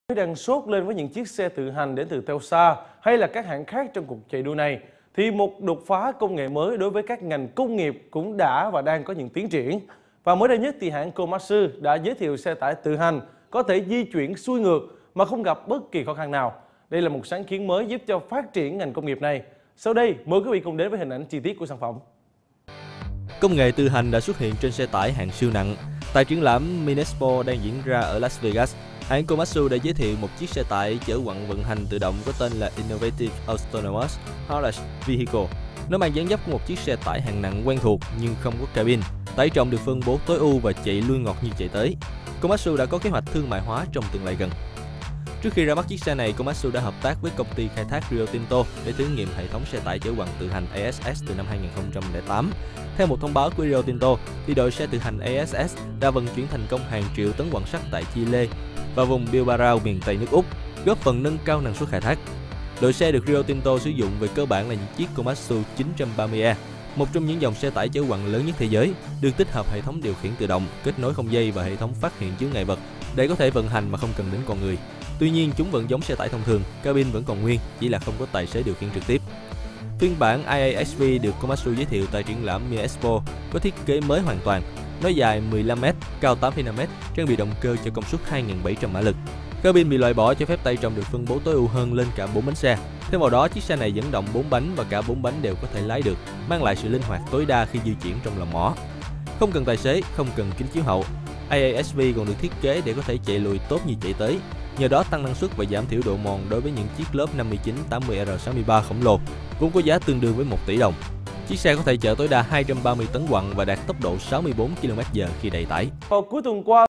Đang sốt lên với những chiếc xe tự hành đến từ Tesla hay là các hãng khác trong cuộc chạy đua này, thì một đột phá công nghệ mới đối với các ngành công nghiệp cũng đã và đang có những tiến triển. Và mới đây nhất thì hãng Komatsu đã giới thiệu xe tải tự hành có thể di chuyển xuôi ngược mà không gặp bất kỳ khó khăn nào. Đây là một sáng kiến mới giúp cho phát triển ngành công nghiệp này. Sau đây, mời quý vị cùng đến với hình ảnh chi tiết của sản phẩm. Công nghệ tự hành đã xuất hiện trên xe tải hạng siêu nặng. Tại triển lãm Minespo đang diễn ra ở Las Vegas, hãng Komatsu đã giới thiệu một chiếc xe tải chở quặng vận hành tự động có tên là Innovative Autonomous Haulage Vehicle. Nó mang dáng dấp của một chiếc xe tải hạng nặng quen thuộc nhưng không có cabin, tải trọng được phân bố tối ưu và chạy lui ngọt như chạy tới. Komatsu đã có kế hoạch thương mại hóa trong tương lai gần. Trước khi ra mắt chiếc xe này, Komatsu đã hợp tác với công ty khai thác Rio Tinto để thử nghiệm hệ thống xe tải chở quặng tự hành ASS từ năm 2008. Theo một thông báo của Rio Tinto, thì đội xe tự hành ASS đã vận chuyển thành công hàng triệu tấn quặng sắt tại Chile và vùng Bilbao miền Tây nước Úc, góp phần nâng cao năng suất khai thác. Đội xe được Rio Tinto sử dụng về cơ bản là những chiếc Komatsu 930E, một trong những dòng xe tải chở quặng lớn nhất thế giới, được tích hợp hệ thống điều khiển tự động, kết nối không dây và hệ thống phát hiện chướng ngại vật để có thể vận hành mà không cần đến con người. Tuy nhiên, chúng vẫn giống xe tải thông thường, cabin vẫn còn nguyên, chỉ là không có tài xế điều khiển trực tiếp. Phiên bản IASV được Komatsu giới thiệu tại triển lãm Minespo có thiết kế mới hoàn toàn. Nó dài 15m, cao 8,5m, trang bị động cơ cho công suất 2.700 mã lực. Cabin bị loại bỏ cho phép tải trọng được phân bố tối ưu hơn lên cả 4 bánh xe. Thêm vào đó, chiếc xe này dẫn động 4 bánh và cả 4 bánh đều có thể lái được, mang lại sự linh hoạt tối đa khi di chuyển trong lòng mỏ. Không cần tài xế, không cần kính chiếu hậu. IASV còn được thiết kế để có thể chạy lùi tốt như chạy tới, nhờ đó tăng năng suất và giảm thiểu độ mòn đối với những chiếc lớp 5980R63 khổng lồ, vốn có giá tương đương với 1 tỷ đồng. Chiếc xe có thể chở tối đa 230 tấn quặng và đạt tốc độ 64 km/h khi đầy tải. Vào cuối tuần qua,